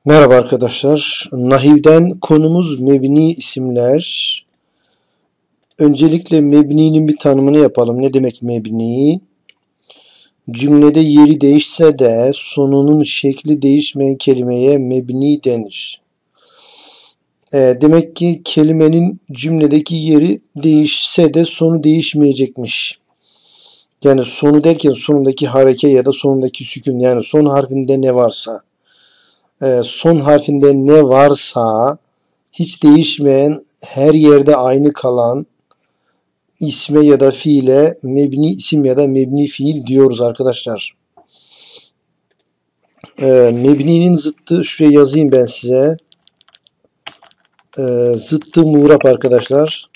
Merhaba arkadaşlar. Nahivden konumuz mebni isimler. Öncelikle mebninin bir tanımını yapalım. Ne demek mebni? Cümlede yeri değişse de sonunun şekli değişmeyen kelimeye mebni denir. Demek ki kelimenin cümledeki yeri değişse de sonu değişmeyecekmiş. Yani sonu derken sonundaki hareke ya da sonundaki sükun, yani son harfinde ne varsa. Son harfinde ne varsa hiç değişmeyen, her yerde aynı kalan isme ya da fiile mebni isim ya da mebni fiil diyoruz arkadaşlar. Mebninin zıttı şuraya yazayım ben size. Zıttı muğrap arkadaşlar.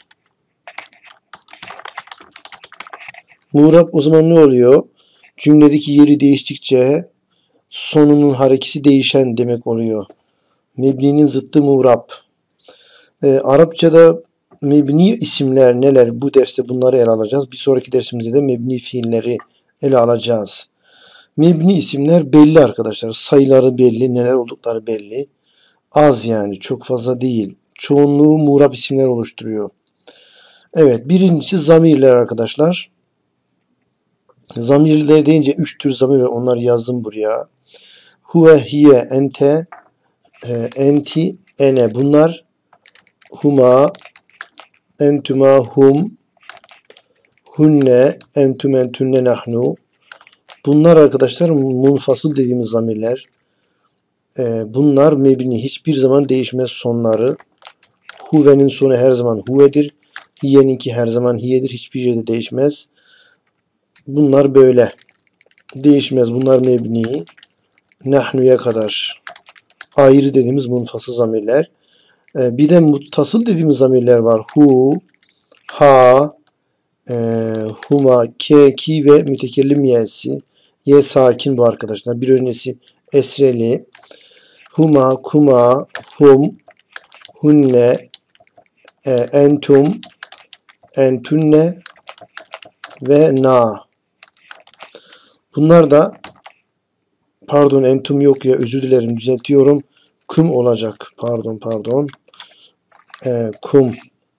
Muğrap o zaman ne oluyor? Cümledeki yeri değiştikçe sonunun harekesi değişen demek oluyor. Mebninin zıttı muğrap. Arapçada mebni isimler neler? Bu derste bunları ele alacağız. Bir sonraki dersimizde de mebni fiilleri ele alacağız. Mebni isimler belli arkadaşlar. Sayıları belli, neler oldukları belli. Az yani, çok fazla değil. Çoğunluğu muğrap isimler oluşturuyor. Evet, birincisi zamirler arkadaşlar. Zamirler deyince 3 tür zamir var. Onları yazdım buraya. Huve, hiye, ente, enti, ene. Bunlar huma, entuma, hum, hunne, entüm, entünne, nahnu. Bunlar arkadaşlar munfasıl dediğimiz zamirler. Bunlar mebni. Hiçbir zaman değişmez sonları. Huve'nin sonu her zaman huvedir. Hiye'ninki her zaman hiyedir. Hiçbir yerde değişmez. Bunlar böyle. Değişmez. Bunlar mebni. Nahnu'ya kadar ayrı dediğimiz munfasıl zamirler. Bir de muttasıl dediğimiz zamirler var. Hu, ha, huma, ke, ki ve mütekellim yesi. Ye sakin bu arkadaşlar. Bir öncesi esreli. Huma, kuma, hum, hunne, entum, entünne ve na. Bunlar da pardon entum yok ya, özür dilerim, düzeltiyorum. Kum olacak. Pardon. Kum.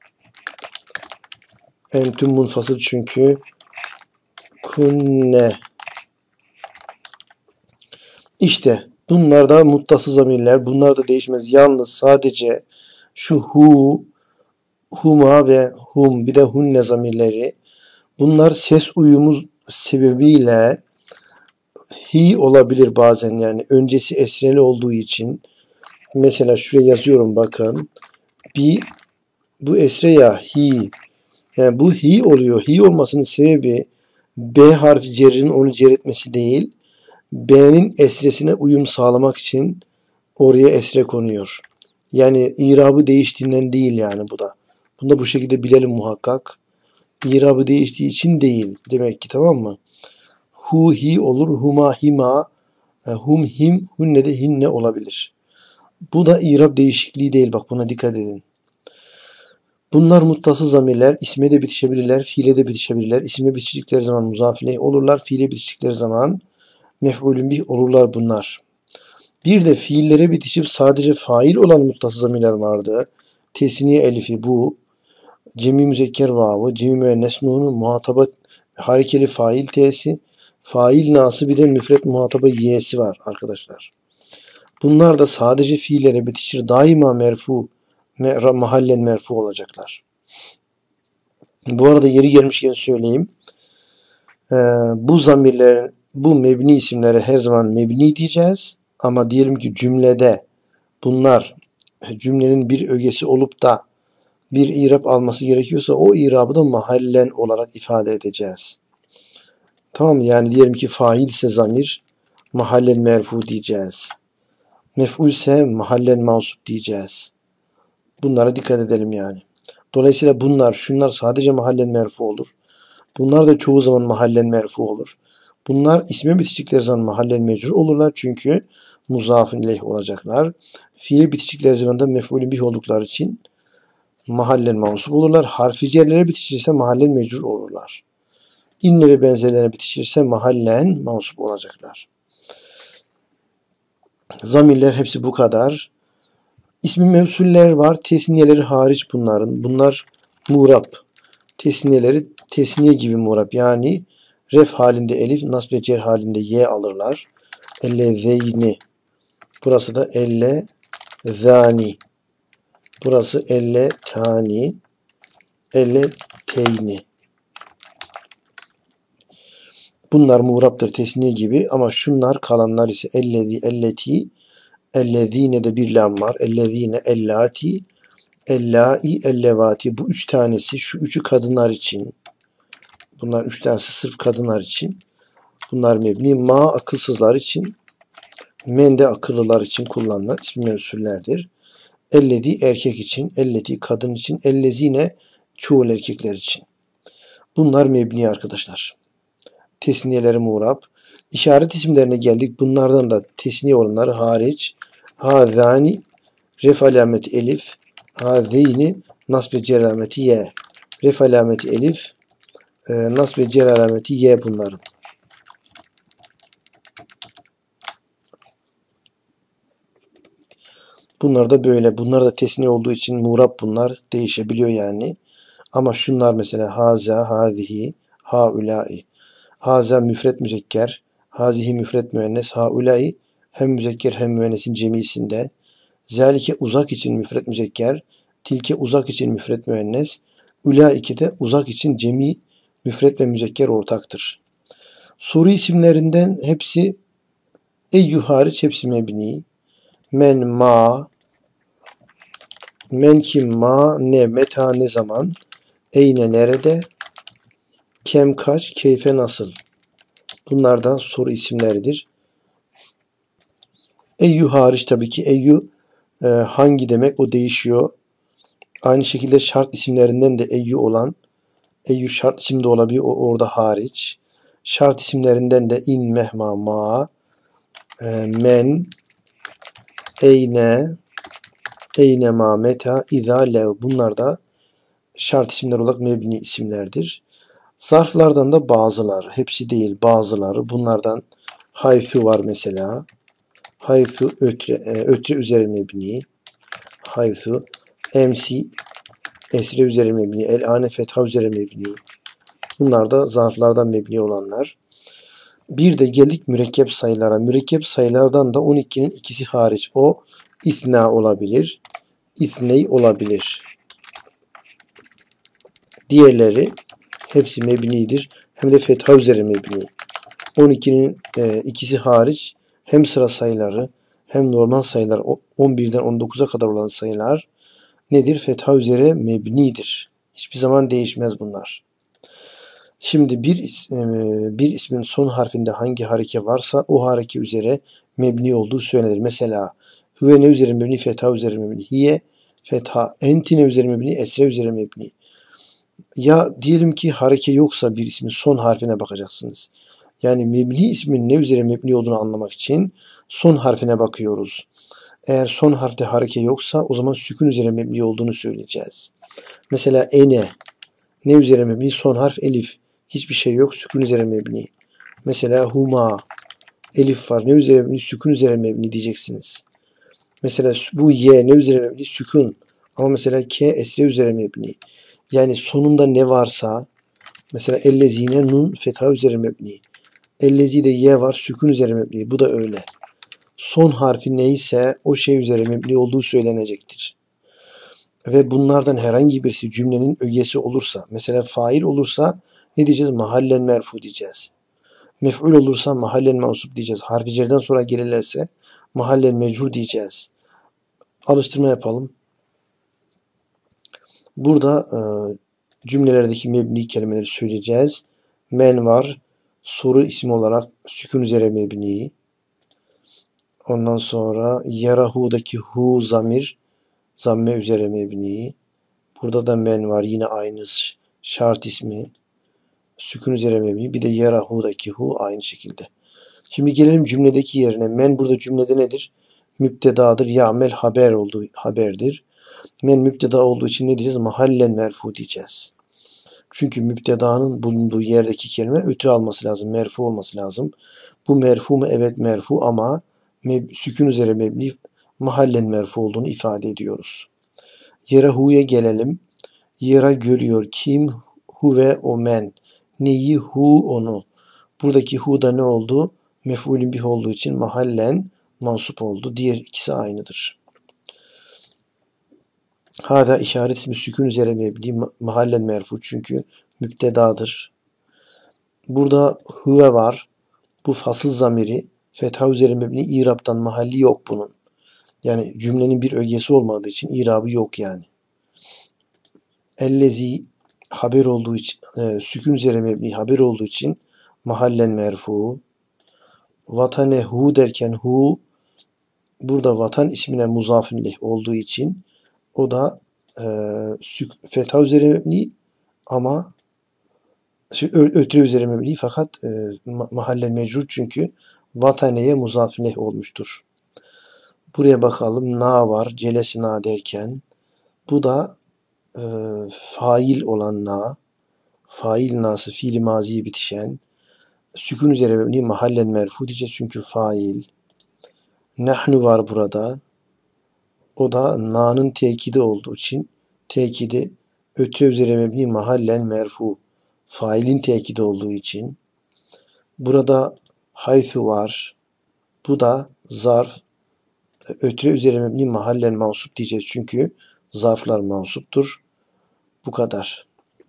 Entüm munfasıl çünkü. Kunne. İşte bunlar da muttasıl zamirler. Bunlar da değişmez. Yalnız sadece şu hu, huma ve hum, bir de hunne zamirleri. Bunlar ses uyumu sebebiyle hi olabilir bazen, yani öncesi esreli olduğu için. Mesela şuraya yazıyorum bakın. Bu esre ya hi. Yani bu hi oluyor. Hi olmasının sebebi B harfi cerinin onu cer etmesi değil. B'nin esresine uyum sağlamak için oraya esre konuyor. Yani irabı değiştiğinden değil yani bu da. Bunu da bu şekilde bilelim muhakkak. İrabı değiştiği için değil demek ki, tamam mı? Hu hi olur, huma hima, hum him, hunne de hinne olabilir. Bu da irab değişikliği değil, bak buna dikkat edin. Bunlar muttasıl zamirler, isme de bitişebilirler, fiile de bitişebilirler. İsimle bitiştikleri zaman muzaf ileyh olurlar, fiile bitiştikleri zaman mef'ulün bih olurlar bunlar. Bir de fiillere bitişip sadece fail olan muttasıl zamirler vardı. Tesniye elifi bu, cemi müzekker vavı, cemi müennes nunu, muhataba harekeli fail t'si, fail nası, bir de müfret muhataba y'si var arkadaşlar. Bunlar da sadece fiillere bitişir. Daima merfu, mahallen merfu olacaklar. Bu arada yeri gelmişken söyleyeyim. Bu zamirlerin, bu mebni isimlere her zaman mebni diyeceğiz. Ama diyelim ki cümlede bunlar cümlenin bir ögesi olup da bir irab alması gerekiyorsa o irabı da mahallen olarak ifade edeceğiz. Tamam mı? Yani diyelim ki fail ise zamir mahallen merfu diyeceğiz. Mef'ul ise mahallen mansup diyeceğiz. Bunlara dikkat edelim yani. Dolayısıyla şunlar sadece mahallen merfu olur. Bunlar da çoğu zaman mahallen merfu olur. Bunlar isme bitiştikleri zaman mahallen mecrur olurlar çünkü muzafın ileyh olacaklar. Fiile bitiştikleri zaman da mef'ulün bih oldukları için mahallen mansup olurlar. Harfi cerlere bitişirse mahallen mecrur olurlar. İnne ve benzerlerine bitişirse mahallen mansup olacaklar. Zamirler hepsi bu kadar. İsmi mevsuller var. Tesniyeleri hariç bunların. Bunlar muğrap. Tesniyeleri tesniye gibi muğrap. Yani ref halinde elif, nasb ve cer halinde ye alırlar. Ellezeyni. Burası da elle zani. Burası elle tani. Elle teyni. Bunlar muğraptır tesniye gibi ama şunlar kalanlar ise ellezi, elleti, ellezine de bir lam var. Ellezine, ellati, ellai, ellevati. Bu üç tanesi, şu üçü kadınlar için. Bunlar üç tanesi sırf kadınlar için. Bunlar mebni. Ma akılsızlar için. Men de akıllılar için kullanılan ismi mevsullerdir. Elledi erkek için, elleti kadın için, ellezine çoğul erkekler için. Bunlar mebni arkadaşlar. Tesniyeleri muğrap. İşaret isimlerine geldik. Bunlardan da tesniye olanları hariç. Hazani ref alameti elif. Hazeyni nasb ve cer alameti ye. Ref alameti elif. Nasb ve cer alameti ye bunların. Bunlar da böyle. Bunlar da tesniye olduğu için muğrap bunlar. Değişebiliyor yani. Ama şunlar mesela haza, hazihi, haulai. Haza müfret müzekker, hazihi müfret müennes, haulai hem müzekker hem müennesin cemisinde. Zalike uzak için müfret müzekker, tilke uzak için müfret müennes, ulaiki de uzak için cemi müfret ve müzekker ortaktır. Soru isimlerinden hepsi eyyü hariç hepsi mebni. Men, ma, men kim, ma, ne, meta ne zaman, eyne nerede, kem kaç, keyfe nasıl. Bunlar da soru isimleridir. Eyyü hariç tabii ki eyyü hangi demek o değişiyor. Aynı şekilde şart isimlerinden de eyyü olan eyyü şart isim de olabiliyor o orada hariç. Şart isimlerinden de in, mehma, ma, men, eyne, eyne, ma, meta, iza, lev. Bunlar da şart isimler olarak mebni isimlerdir. Zarflardan da bazıları, hepsi değil bazıları. Bunlardan hayfu var mesela. Hayfu ötre üzeri mebni. Hayfu emsi esre üzeri mebni. El ane fetha üzeri mebni. Bunlar da zarflardan mebni olanlar. Bir de geldik mürekkep sayılara. Mürekkep sayılardan da 12'nin ikisi hariç. O ifna olabilir. İfney olabilir. Diğerleri hepsi mebnidir. Hem de fetha üzeri mebni. 12'nin ikisi hariç hem sıra sayıları hem normal sayılar 11'den 19'a kadar olan sayılar nedir? Fetha üzere mebnidir. Hiçbir zaman değişmez bunlar. Şimdi bir ismin son harfinde hangi hareke varsa o hareke üzere mebni olduğu söylenir. Mesela hüve ne üzeri mebni? Fetha üzeri mebni. Hiye fetha. Enti ne üzeri mebni? Esre üzeri mebni. Ya diyelim ki hareke yoksa bir ismin son harfine bakacaksınız. Yani mebni ismin ne üzere mebni olduğunu anlamak için son harfine bakıyoruz. Eğer son harfte hareke yoksa o zaman sükun üzere mebni olduğunu söyleyeceğiz. Mesela ene ne üzere mebni? Son harf elif. Hiçbir şey yok. Sükun üzere mebni. Mesela huma elif var. Ne üzere mebni? Sükun üzere mebni diyeceksiniz. Mesela bu ye ne üzere mebni? Sükun. Ama mesela ke esre üzere mebni. Yani sonunda ne varsa mesela ellezine nun fetha üzere mebni. Ellezi de ye var sükun üzere mebni. Bu da öyle. Son harfi neyse o şey üzere mebni olduğu söylenecektir. Ve bunlardan herhangi birisi cümlenin ögesi olursa, mesela fail olursa ne diyeceğiz? Mahallen merfu diyeceğiz. Mef'ul olursa mahallen mensup diyeceğiz. Harfi cerden sonra gelirlerse mahallen mecrur diyeceğiz. Alıştırma yapalım. Burada cümlelerdeki mebni kelimeleri söyleyeceğiz. Men var. Soru ismi olarak sükun üzere mebni. Ondan sonra yarahu'daki hu zamir zamme üzere mebni. Burada da men var. Yine aynı şart ismi. Sükun üzere mebni. Bir de yarahu'daki hu aynı şekilde. Şimdi gelelim cümledeki yerine. Men burada cümlede nedir? Müptedadır. Ya'mel haberdir. Men müpteda olduğu için ne diyeceğiz? Mahallen merfu diyeceğiz. Çünkü müptedanın bulunduğu yerdeki kelime ötürü alması lazım. Merfu olması lazım. Bu merfu mu? Evet merfu ama Sükun üzere mebni mahallen merfu olduğunu ifade ediyoruz. Yere hu'ya gelelim. Yera görüyor. Kim? Hu ve o men. Neyi? Hu onu. Buradaki hu da ne oldu? Mef'ulün bih olduğu için mahallen mansup oldu. Diğer ikisi aynıdır. Hâzâ işaret ismi sükun üzere mebni mahallen merfu çünkü müptedadır. Burada huve var. Bu fasıl zamiri fetha üzere mebni İrab'dan mahalli yok bunun. Yani cümlenin bir ögesi olmadığı için İrabı yok yani. Ellezi haber olduğu için sükun üzere mebni haber olduğu için mahallen merfu. Vatane hu derken hu burada vatan ismine muzafun leh olduğu için o da fetha üzere mebni ama ötre üzere mebni fakat mahalle mecrur çünkü vataneye muzafun leh olmuştur. Buraya bakalım. Na var. Celesina derken bu da fail olan na. Fail nası fiili maziye bitişen. Sükun üzere mebni mahallen merfu diyeceğiz çünkü fail. Nahnu var burada. O da na'nın tekidi olduğu için tekidi öte üzere mebni mahallen merfu. Failin tekidi olduğu için. Burada haythu var. Bu da zarf. Ötre üzere mebni mahallen mansup diyeceğiz çünkü zarflar mansuptur. Bu kadar.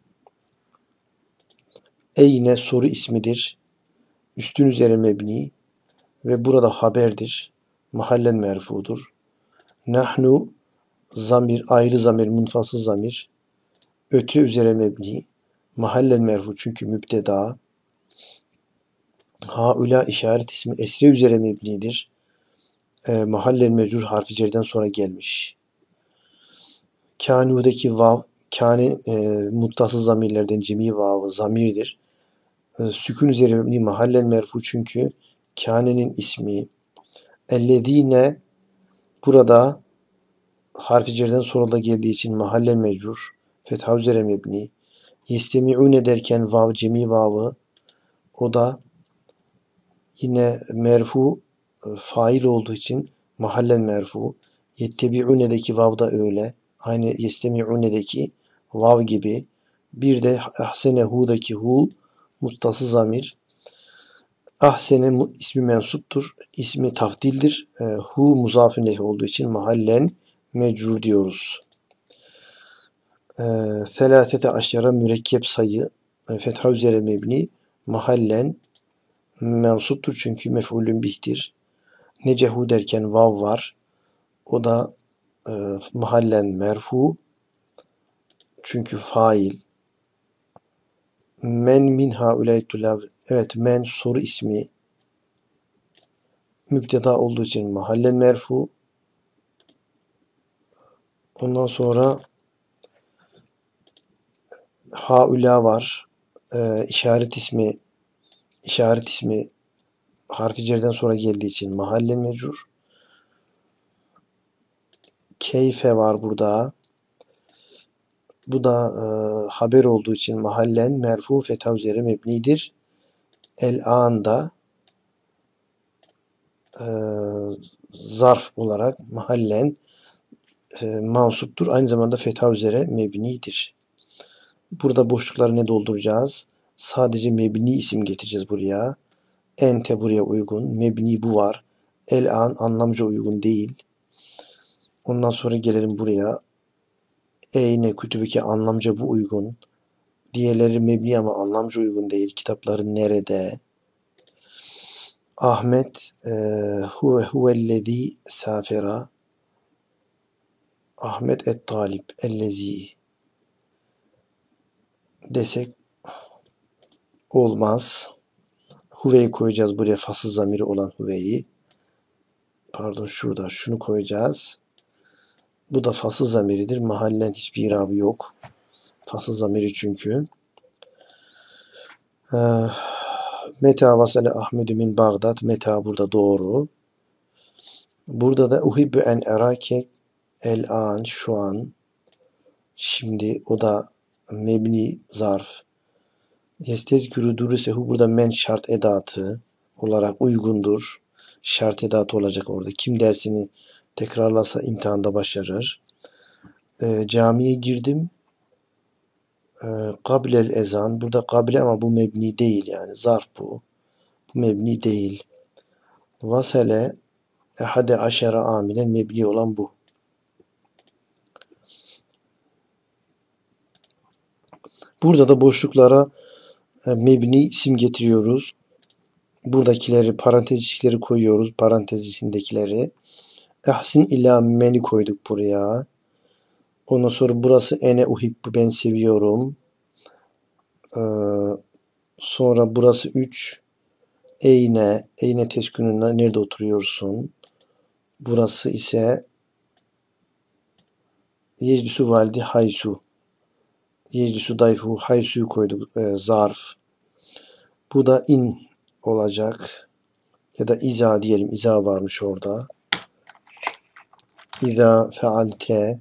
Eyne soru ismidir. Üstün üzere mebni ve burada haberdir. Mahallen merfudur. Nahnu zamir, ayrı zamir, munfasıl zamir. Öte üzere mebni. Mahallen merfu çünkü mübteda. Haula işaret ismi esre üzere mebnidir. Mahallen mecrur harfi cerden sonra gelmiş. Kânu'daki vav, kâne muttasıl zamirlerden cemi vavı zamirdir. Sükun üzere mebni mahallen merfu çünkü kânenin ismi. Ellezîne burada harfi cerden sonra da geldiği için mahallen mecrur. Fetha üzere mebni. Yestemi'une derken vav cemi vavı o da yine merfu fail olduğu için mahallen merfu. Yettebi'une'deki vav da öyle. Aynı yestemi'une'deki vav gibi. Bir de ahsenehu'daki hu muttası zamir. Ahsene ismi mensuptur. İsmi tafdildir. Hu muzafun leh olduğu için mahallen mecrur diyoruz. Selâsete aşara mürekkep sayı fetha üzere mebni mahallen mensuptur çünkü mef'ulün bihtir. Necehu derken vav var. O da mahallen merfu çünkü fail. Men min haulâi tullâb. Evet, men soru ismi mübteda olduğu için mahallen merfu. Ondan sonra haula var. İşaret ismi harfi cerden sonra geldiği için mahallen mecrur. Keyfe var burada. Bu da haber olduğu için mahallen merfu fetha üzere mebnidir. El-anda zarf olarak mahallen mansuptur. Aynı zamanda fetha üzere mebnidir. Burada boşlukları ne dolduracağız? Sadece mebni isim getireceğiz buraya. Ente buraya uygun. Mebni bu var. El-an anlamca uygun değil. Ondan sonra gelelim buraya. Eyne kütübüke anlamca bu uygun. Diğerleri mebni ama anlamca uygun değil. Kitapları nerede? Ahmet huvellezî safera. Ahmet et-talib ellezî desek olmaz. Huve'yi koyacağız buraya fasıl zamiri olan huve'yi. Pardon şurada şunu koyacağız. Bu da fasıl zamiridir. Mahallen hiçbir irabı yok. Fasıl zamiri çünkü. Meta vasale Ahmedu min Bağdat. Meta burada doğru. Burada da uhibbu en erake el-an şu an. Şimdi o da mebni zarf. Yestezkürü durusehu burada men şart edatı olarak uygundur. Şart edatı olacak orada. Kim dersini tekrarlasa imtihanda başarır. Camiye girdim. Kablel ezan. Burada kable ama bu mebni değil yani. Zarf bu. Bu mebni değil. Vasele ehade aşere amilen mebni olan bu. Burada da boşluklara mebni isim getiriyoruz. Buradakileri parantez içlikleri koyuyoruz. Parantez içindekileri. Ehsin ila meni koyduk buraya. Ondan sonra burası ene uhibbu ben seviyorum. Ee, Sonra burası 3. Eyne. Eyne teskününde nerede oturuyorsun? Burası ise yeclisu validi haysu. Yeclisu dayfu haysu'yu koyduk. Zarf. Bu da in olacak. Ya da iza diyelim. İza varmış orada. İza fealte.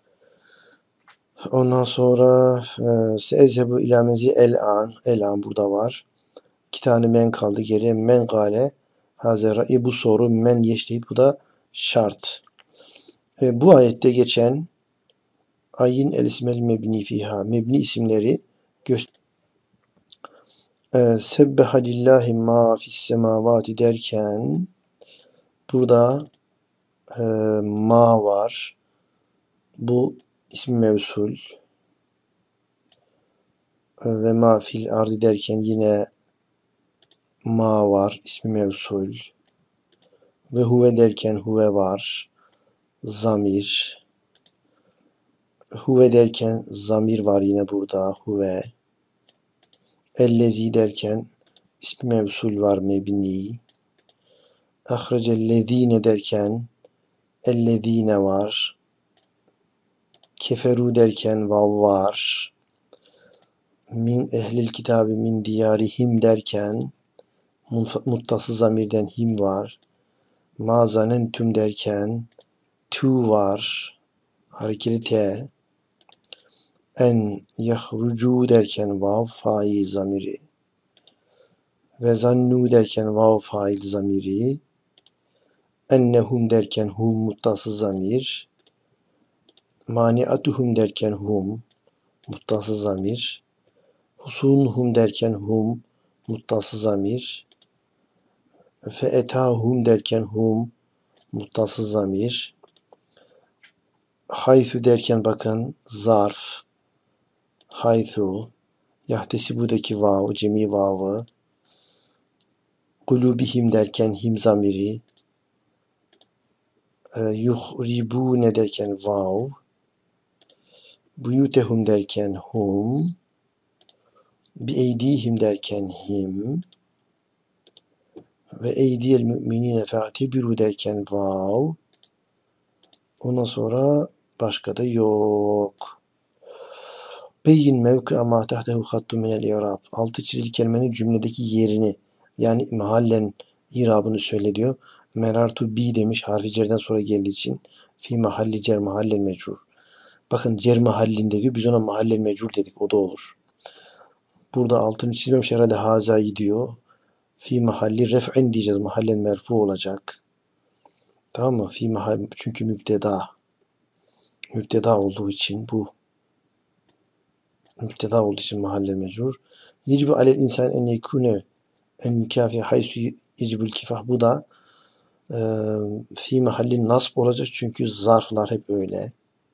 Ondan sonra seezhebu ila menzi el-an. El-an burada var. 2 tane men kaldı geriye. Men gale hazera. Bu soru men yeştehid. Bu da şart. Bu ayette geçen ayin el ismel mebni fiha. Mebni isimleri sebbeha lillahi ma fis semavati derken burada ma var. Bu ismi mevsul. Ve ma fil ardi derken yine ma var. İsmi mevsul. Ve huve derken huve var. Zamir. Huve derken zamir var yine burada. Huve. Ellezi derken ismi mevsul var mebni. Ahrecellezine derken ellezine var. Keferu derken vav var. Min ehlil kitabı min diyarihim derken muttası zamirden him var. Ma zanentum derken tu var. Harekeli te. En yahrucu derken vav fail zamiri. Ve zannu derken vav fail zamiri. Ennehum derken hum muttası zamir. Maniatuhum derken hum muttası zamir. Husunhum derken hum muttası zamir. Fe etahum derken hum muttası zamir. Haythu derken bakın zarf. Haythu. Yahtesibudaki vav, cemi vavı. Kulubihim derken him zamiri. Yuhribune derken vav. Buyutehum derken hum. Bi'eydihim derken him. Ve eydiyel müminine fe'tebiru derken vav. Ondan sonra başka da yok. Beyin mevki'a ma tahtehu hattu minel i'rab. Altı çizili kelimenin cümledeki yerini yani mahallen irabını söyle diyor. Merartu bi demiş harfi cerden sonra geldiği için. Fi mahalli cer mahallen mecrur. Bakın cer mahallinde diyor. Biz ona mahallen mecrur dedik. O da olur. Burada altını çizmemiş herhalde hazayı diyor. Fi mahalli ref'in diyeceğiz. Mahallen merfu olacak. Tamam mı? Fi mahal çünkü mübteda. Mübteda olduğu için bu. Mübteda olduğu için mahalle mecrur. Yecibu alel insan en yekune en mükafi haysu yecibul kifah. Bu da fi mahallin nasb olacak çünkü zarflar hep öyle.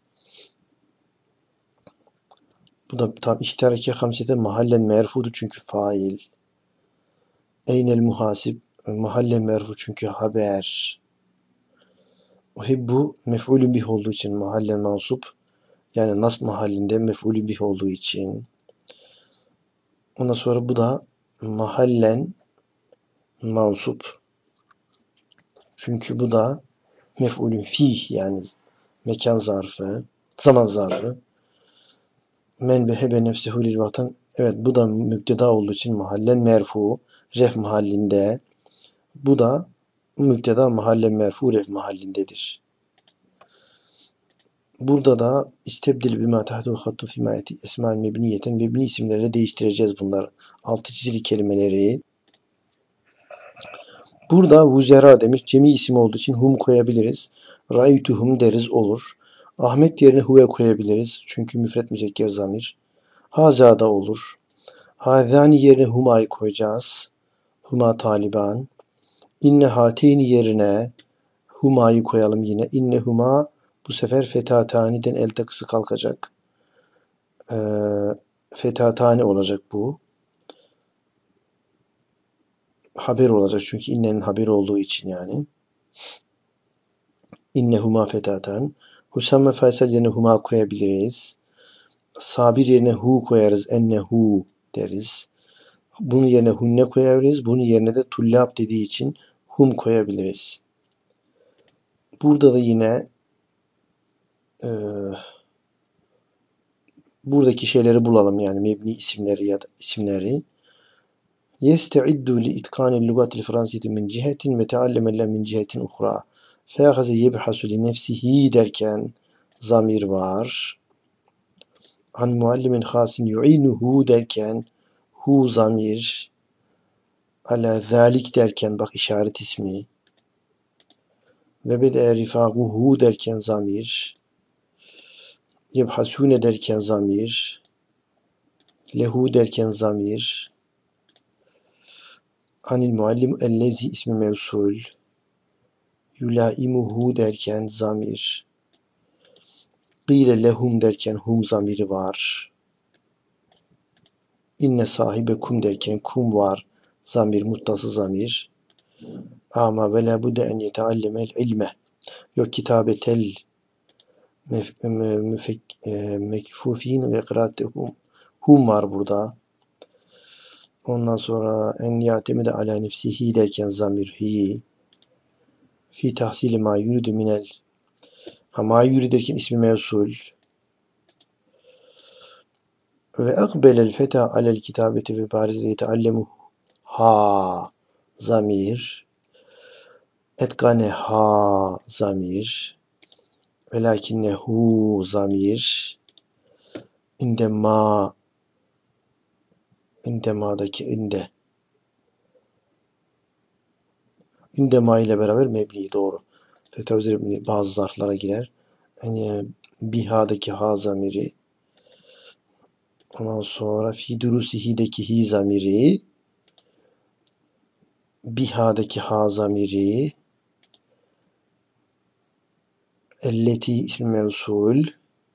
Bu da tam ihtaraki hamsete mahallen merfudu çünkü fail. Eynel muhasib mahallen merfu çünkü haber. Uhibbu mef'ulün bih olduğu için mahallen mansup. Yani nasb mahallinde mef'ulün bih olduğu için. Ondan sonra bu da mahallen mansup. Çünkü bu da mef'ulün fih yani mekan zarfı, zaman zarfı. Men behebe nefsehu lil vatan. Evet bu da mübteda olduğu için mahallen merfu, ref mahallinde. Bu da mübteda mahallen merfu, ref mahallindedir. Burada da istebdil bima tahtu hattu fi ma'ati esma'l mebniyeten mebni isimlerle değiştireceğiz bunları. Altı çizili kelimeleri. Burada vuzera demiş. Cemi isim olduğu için hum koyabiliriz. Ra'ytuhum deriz olur. Ahmet yerine huve koyabiliriz. Çünkü müfret müzekker zamir. Haza da olur. Hazani yerine huma'yı koyacağız. Huma taliban. İnne hateyni yerine huma'yı koyalım yine. İnne huma bu sefer fetataniden el takısı kalkacak. Ee, fetatani olacak bu. Haber olacak çünkü innenin haberi olduğu için yani. İnnehuma fetatan. Husam ve Faysal yerine huma koyabiliriz. Sabir yerine hu koyarız. Ennehu deriz. Bunun yerine hunne koyabiliriz. Bunun yerine de tullab dediği için hum koyabiliriz. Burada da yine buradaki şeyleri bulalım yani mebni isimleri ya da isimleri. Yeste'iddu li itkanil lugatil fransiyeti min cihetin ve teallemelle min cihetin uhra. Feyahaze yebhasu li nefsihi derken zamir var. An muallimin hasin yu'inuhu derken hu zamir. Ala zalik derken bak işaret ismi. Ve bede rifaguhu derken zamir. Yebhasune derken zamir. Lehu derken zamir. Anil muallim ellezi ismi mevsul. Yulaimuhu derken zamir. Gile lehum derken hum zamiri var. İnne sahibekum derken kum var. Zamir muttası zamir. Ama ve la budde en yeteallemel ilme. Yok kitabetel mekfufin ve kıraatehum. Hum var burada. Ondan sonra en yatemi de ala nefsihi derken zamir hi. Fi tahsili ma yuridu minel. Ma yuridu derken ismi mevsul. Ve akbelel feta alel kitabeti ve barize yeteallemu ha zamir. Etkane ha zamir. Velakinnehu zamir. İndema İndemadaki inde. İndema ile beraber mebni doğru. Feta üzeri bazı zarflara girer. Yani biha'daki ha zamiri. Ondan sonra fi durusihi'deki hi zamiri. Biha'daki ha zamiri. Elleti ismi mevsul.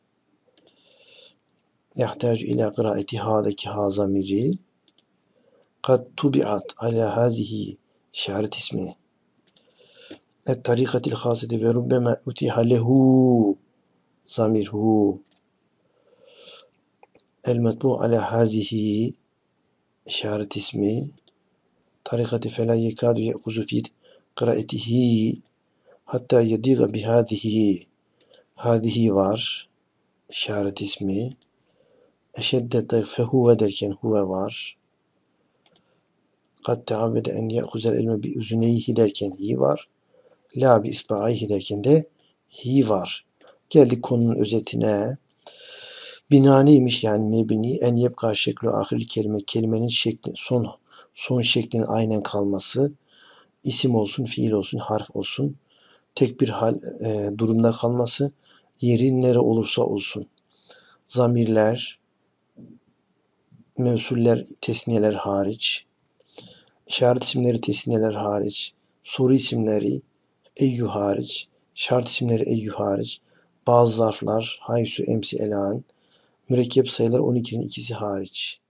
Yahtacu ila kıraati ha'daki ha zamiri. Kad tubi'at ala hazihi işaret ismi. Et tarikatil haseti ve rubbema utiha lehu zamir hu. El metbu ala hazihi işaret ismi. Tarikati fe la yekadu ye'kuzu fi kıraatihi hatta yediga bihadihi. Hadihi var. İşaret ismi. Eşedde fehuve derken huve var. Kad teavvede en ye'kuzel ilme bi üzüneyhi derken hi var. La bi isba'ayhi derken de hi var. Geldik konunun özetine. Bina neymiş yani mebni en yebka şeklu ahirli kelime. Kelimenin şekli son şeklinin aynen kalması. İsim olsun, fiil olsun, harf olsun. Tek bir durumda kalması. Yeri nere olursa olsun. Zamirler, mevsuller, tesniyeler hariç. İşaret isimleri, tesniyeler hariç. Soru isimleri, eyyü hariç. Şart isimleri eyyü hariç. Bazı zarflar, haysu, emsi, elan. Mürekkep sayılar 12'nin ikisi hariç.